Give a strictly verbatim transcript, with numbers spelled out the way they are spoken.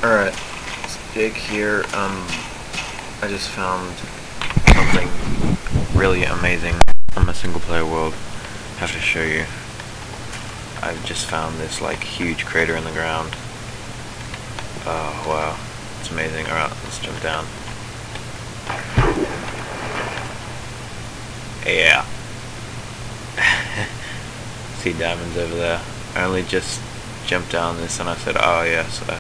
Alright, it's Jake here. Um, I just found something really amazing from a single player world. I have to show you. I've just found this like huge crater in the ground. Oh wow, it's amazing. Alright, let's jump down. Yeah. See diamonds over there. I only just jumped down this and I said, oh yes, I